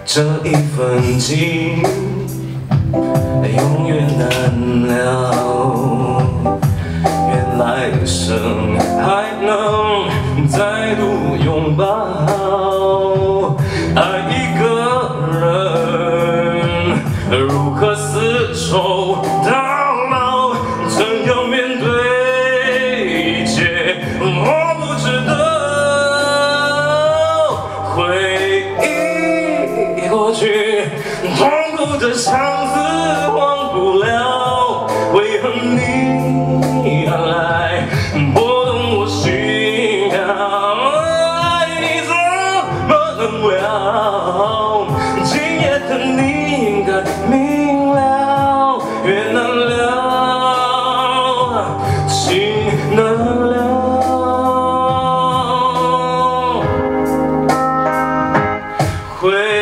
这一份情永远难了，原来生还能再度拥抱。爱一个人，如何厮守到老？怎样面对一切？我不知道。回忆过去，痛苦的相思忘不了，为何你来拨动我心跳？爱你怎么能了？今夜的你应该明了，越难了，情难了。会。